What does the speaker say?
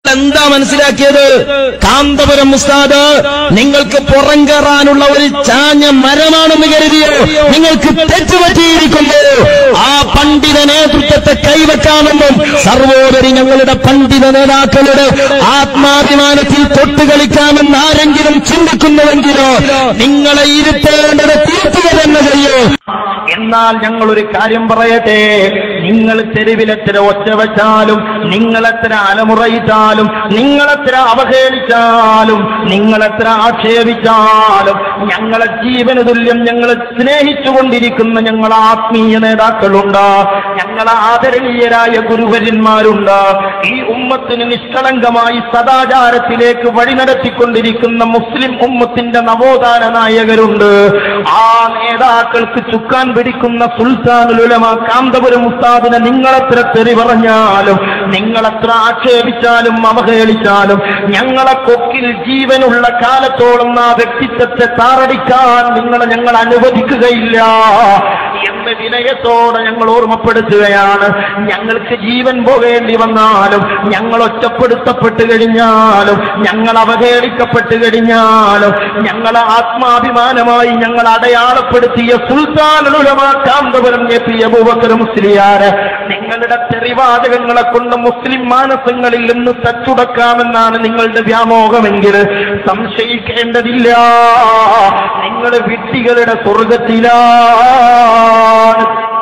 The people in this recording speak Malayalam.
എന്താ മനസ്സിലാക്കിയത്? കാന്തപുരം ഉസ്താദ് നിങ്ങൾക്ക് പുറം കയറാനുള്ള ഒരു ചാഞ്ഞ മരമാണെന്ന് കരുതിയോ? നിങ്ങൾക്ക് തെറ്റുപറ്റിയിരിക്കുന്നു. ആ പണ്ഡിത നേതൃത്വത്തെ കൈവെക്കാമെന്നും സർവോപരി ഞങ്ങളുടെ പണ്ഡിത നേതാക്കളുടെ ആത്മാഭിമാനത്തിൽ തൊട്ടുകളിക്കാമെന്ന് ആരെങ്കിലും ചിന്തിക്കുന്നുവെങ്കിലോ നിങ്ങളെ ഇരുത്തേണ്ടത് തീർത്തുക തന്നെ ചെയ്യൂ. എന്നാൽ ഞങ്ങളൊരു കാര്യം പറയട്ടെ, നിങ്ങൾ തെരുവിലെത്ര ഒച്ച വെച്ചാലും, നിങ്ങളെത്ര അലമുറയിച്ചാലും, നിങ്ങളെത്ര അവഹേളിച്ചാലും, നിങ്ങളെത്ര ആക്ഷേപിച്ചാലും, ഞങ്ങളെ ജീവന തുല്യം ഞങ്ങളെ സ്നേഹിച്ചുകൊണ്ടിരിക്കുന്ന ഞങ്ങളെ ആത്മീയ നേതാക്കളുണ്ട്, ഞങ്ങളെ ആദരണീയരായ ഗുരുവര്യന്മാരുണ്ട്, ഈ ഉമ്മത്തിന് നിഷ്കളങ്കമായി സദാചാരത്തിലേക്ക് വഴി നടത്തിക്കൊണ്ടിരിക്കുന്ന മുസ്ലിം ഉമ്മത്തിന്റെ നവോത്ഥാന നായകരുണ്ട്. ആ നേതാക്കൾക്ക് ചുക്കാൻ പിടിക്കുന്ന സുൽത്താനുൽ ഉലമ കാന്തപുരം ഉസ്താദിനെ നിങ്ങളെത്ര തെറി പറഞ്ഞാലും, നിങ്ങളെത്ര ആക്ഷേപിച്ചാലും അവഹേളിച്ചാലും, ഞങ്ങളെ കൊക്കിൽ ജീവനുള്ള കാലത്തോളം ആ വ്യക്തിത്വത്തെ താറടിക്കാൻ ഞങ്ങൾ അനുവദിക്കുകയില്ല എന്ന് വിനയത്തോടെ ഞങ്ങൾ ഓർമ്മപ്പെടുത്തുകയാണ്. ഞങ്ങൾക്ക് ജീവൻ പോകേണ്ടി വന്നാലും, ഞങ്ങൾ ഒറ്റപ്പെടുത്തപ്പെട്ട് കഴിഞ്ഞാലും, ഞങ്ങൾ അവഹേളിക്കപ്പെട്ട് കഴിഞ്ഞാലും, ഞങ്ങളെ ആത്മാഭിമാനമായി ഞങ്ങൾ അടയാളപ്പെടുത്തിയ സുൽത്താനുൽ ഉലമ കാന്തപുരം എ.പി. അബൂബക്കർ മുസ്ലിയാര് നിങ്ങളുടെ തെറിവാചകങ്ങളെ കൊണ്ട് മുസ്ലിം മാനസങ്ങളിൽ നിന്ന് തച്ചുടക്കാമെന്നാണ് നിങ്ങളുടെ വ്യാമോഹമെങ്കിൽ സംശയിക്കേണ്ടതില്ല, നിങ്ങൾ വിഡ്ഢികളുടെ സ്വർഗത്തിലാണ്.